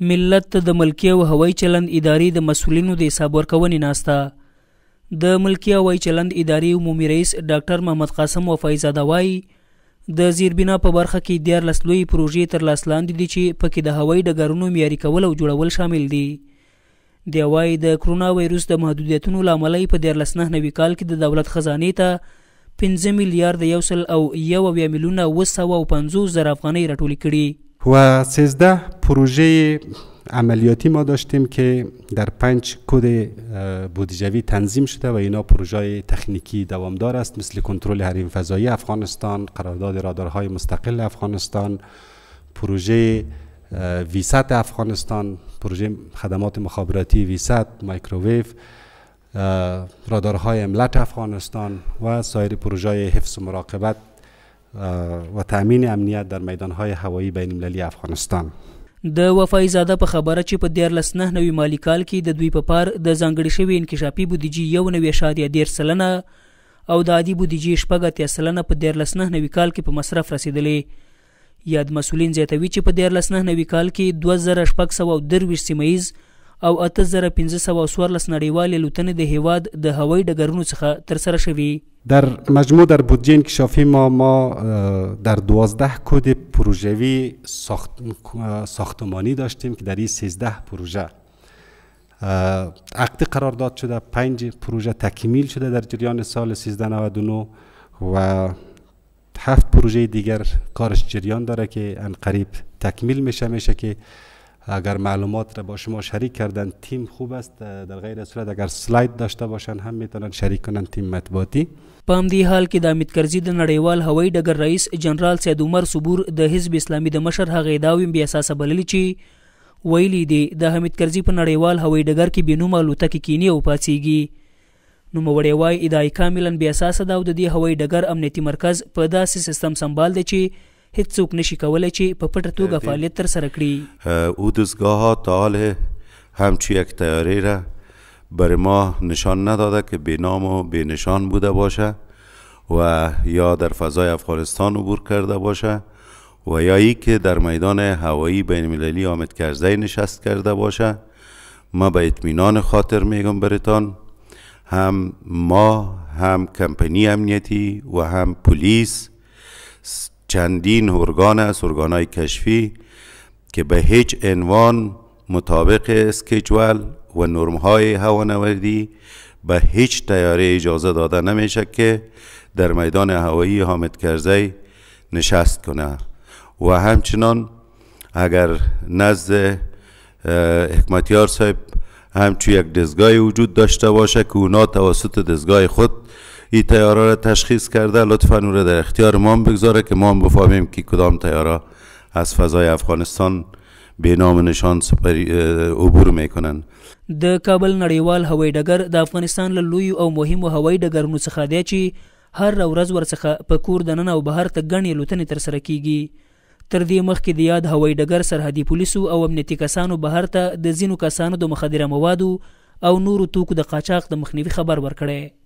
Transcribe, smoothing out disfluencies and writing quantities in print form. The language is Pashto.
ملت د ملکي او هوایي چلند ادارې د مسؤلینو د حساب ورکونې ناسته. د ملکي هوایي چلند ادارې عمومي رئیس ډاکټر محمد قاسم وفایزاده وایي د زیربنا په برخه کې 14 لویې پروژې تر لاس لاندې دي چې پکې د هوایي ډګرونو معیاري کول او جوړول شامل دي. دی وایي د کرونا وایروس د محدودیتونو له امله په 1499 کال کې د دولت خزانې ته 5 میلیارد 1.1 میلیونه 950,000 افغانۍ راټولې کړي. و 13 پروژه عملیاتی ما داشتیم که در 5 کد بودجوی تنظیم شده و اینا پروژه تکنیکی دوامدار است، مثل کنترل حریم فضایی افغانستان، قرارداد رادارهای مستقل افغانستان، پروژه ویست افغانستان، پروژه خدمات مخابراتی ویست، مایکروویو، رادارهای املت افغانستان و سایر پروژه حفظ و مراقبت و تأمین امنیت در میدانهای هوایی بین المللی افغانستان. د وفایزاده په خبره چې په 1499 مالی کال کې د دوی په پار د ځانګړې شوې انکشافي بودیجې 1.13 او د عادي بودیجې 6.3 په 1499 کال کې په مصرف رسیدلې. یاد مسؤلین زیاتوي چې په 1499 کال کې 2623 سیمهیز او 8514 نړیوالې الوتنې د هیواد د هوایي ډګرونو څخه ترسره شوي. در مجموع در بودجه انکشافی ما در 12 کد پروژوی ساختمانی داشتیم که در این 13 پروژه عقد قرارداد شده، 5 پروژه تکمیل شده در جریان سال 1399 و 7 پروژه دیگر کارش جریان داره که انقریب تکمیل میشه که اگر معلومات را با شما شریک کردن تیم خوب است، در غیر صورت اگر سلاید داشته باشن هم میتونن شریک کنن تیم مطبوعاتی. په همدې حال کې د حامد کرزي د نړیوال هوایي ډګر رئیس جنرال سید عمر صبور د حزب اسلامي د مشر هغه ادعاوې بې اساسه بللې چې ویلي دي د حامد کرزي په نړیوال هوایي ډګر کې بېنومه الوتکې کینی او پاڅیږي. نوموړی وایي ادعا کاملا بې اساسه ده او د دې هوایي ډګر امنیتي مرکز په داسې سیستم سمبال دی چې هیڅوک نشي کولی چې په پټه توګه فعالیت ترسره کړي. او دستگاه‌ها تا حال همچی یک طیاره را برای ما نشان نداده که به نام و به نشان بوده باشه و یا در فضای افغانستان عبور کرده باشه و یا ای که در میدان هوایی بین المللی حامد کرزی نشست کرده باشه. ما به اطمینان خاطر میگم براتان، هم ما هم کمپانی امنیتی و هم پلیس چندین ارگان است، ارگانهای کشفی که به هیچ عنوان مطابق اسکیجول و نرم‌های هوانوردی به هیچ طیاره اجازه داده نمیشه که در میدان هوایی حامد کرزی نشست کنه و همچنان اگر نزد حکمتیار صاحب همچو یک دستگاه وجود داشته باشه که اونا توسط دستگاه خود این طیاره را تشخیص کرده، لطفاً اون را در اختیار ما بگذاره که ما بفهمیم که کدام طیاره از فضای افغانستان به نام نشان عبور میکنن. د کابل نړیوال هوایي ډګر د افغانستان له لویو او مهمو هوایي ډګرونو څخه دی چې هر ورځ ورڅخه په کور دننه او بهر ته ګڼې الوتنې ترسره کیږي. تر دې مخکې د یاد هوایي ډګر سرحدي پولیسو او امنیتي کسانو بهر ته د ځینو کسانو د مخدره موادو او نورو توکو د قاچاق د مخنیوي خبر ورکړی.